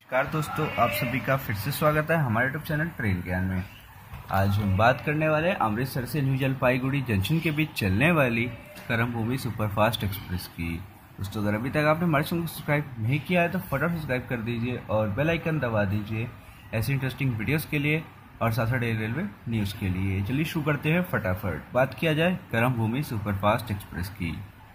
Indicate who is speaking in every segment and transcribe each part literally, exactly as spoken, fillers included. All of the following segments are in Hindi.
Speaker 1: नमस्कार दोस्तों, आप सभी का फिर से स्वागत है हमारे यूट्यूब चैनल ट्रेन ज्ञान में। आज हम बात करने वाले हैं अमृतसर से न्यू जलपाईगुड़ी जंक्शन के बीच चलने वाली करमभूमि सुपरफास्ट एक्सप्रेस की। दोस्तों, अगर अभी तक आपने हमारे चैनल को सब्सक्राइब नहीं किया है तो फटाफट सब्सक्राइब कर दीजिए और बेल आइकन दबा दीजिए ऐसी इंटरेस्टिंग वीडियोज़ के लिए और साथ साथ रेलवे न्यूज़ के लिए। चलिए शुरू करते हैं फटाफट। बात किया जाए करमभूमि सुपरफास्ट एक्सप्रेस की।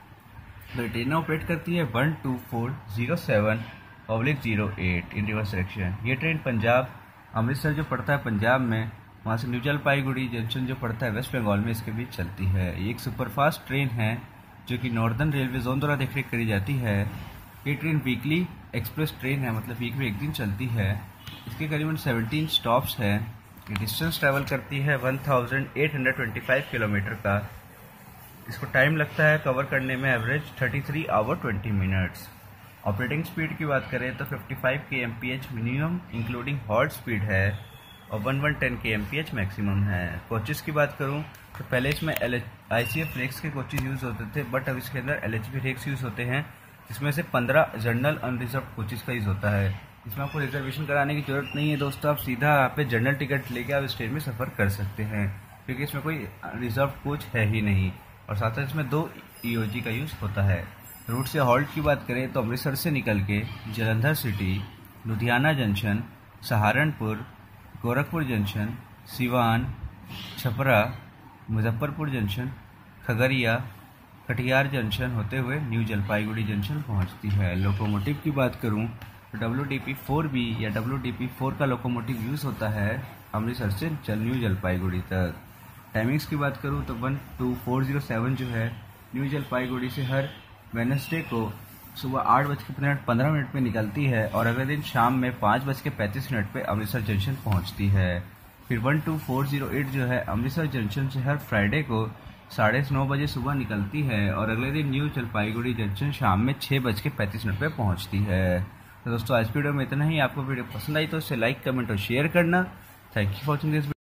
Speaker 1: तो ट्रेन ऑपरेट करती है one two four zero seven public zero eight in reverse direction. ये ट्रेन पंजाब अमृतसर जो पड़ता है पंजाब में, वहाँ से न्यू जलपाईगुड़ी जंक्शन जो पड़ता है वेस्ट बंगाल में, इसके बीच चलती है। ये एक सुपरफास्ट ट्रेन है जो कि नॉर्दर्न रेलवे जोन द्वारा देखरेख करी जाती है। ये ट्रेन वीकली एक्सप्रेस ट्रेन है, मतलब वीक में एक दिन चलती है। इसके करीबन सेवनटीन स्टॉप्स हैं। ये डिस्टेंस ट्रैवल करती है one thousand eight hundred twenty five kilometre का। इसको टाइम लगता है कवर करने में average thirty three hour twenty minutes. Operating speed की बात करें तो fifty five K M P H minimum including halt speed है और one one ten K M P H maximum है। कोचेस की बात करूं तो पहले इसमें L I C F rakes के कोचेस यूज़ होते थे, बट अब इसके अंदर L H B rakes use होते हैं, जिसमें से पंद्रह जनरल अनरिजर्व कोचेस का यूज़ होता है। इसमें आपको रिजर्वेशन कराने की जरूरत नहीं है दोस्तों, आप सीधा यहाँ पे जनरल टिकट लेके आप इस ट्रेन में सफ़र कर सकते हैं, क्योंकि इसमें कोई रिजर्व कोच है ही नहीं। और साथ साथ इसमें दो ई ओ जी का यूज़ होता है। रूट से हॉल्ट की बात करें तो अमृतसर से निकल के Jalandhar city, Ludhiana junction, Saharanpur, Gorakhpur junction, Siwan, Chhapra, Muzaffarpur junction, Khagaria, Katihar junction होते हुए न्यू जलपाईगुड़ी जंक्शन पहुंचती है। लोकोमोटिव की बात करूं तो W D P four B या डब्ल्यू डी पी फोर का लोकोमोटिव यूज़ होता है अमृतसर से चल न्यू जलपाईगुड़ी तक। टाइमिंग्स की बात करूं तो one two four zero seven जो है न्यू जलपाईगुड़ी से हर वेडनेसडे को सुबह आठ बज के मिनट पंद्रह मिनट में निकलती है और अगले दिन शाम में पाँच बज के पैंतीस मिनट पर अमृतसर जंक्शन पहुंचती है। फिर one two four zero eight जो है अमृतसर जंक्शन से हर फ्राइडे को साढ़े नौ बजे सुबह निकलती है और अगले दिन न्यू जलपाईगुड़ी जंक्शन शाम में छः बज के पैंतीस मिनट पर पहुँचती है। तो दोस्तों, आज वीडियो में इतना ही। आपको वीडियो पसंद आई तो इसे लाइक, कमेंट और शेयर करना। Thank you for watching this.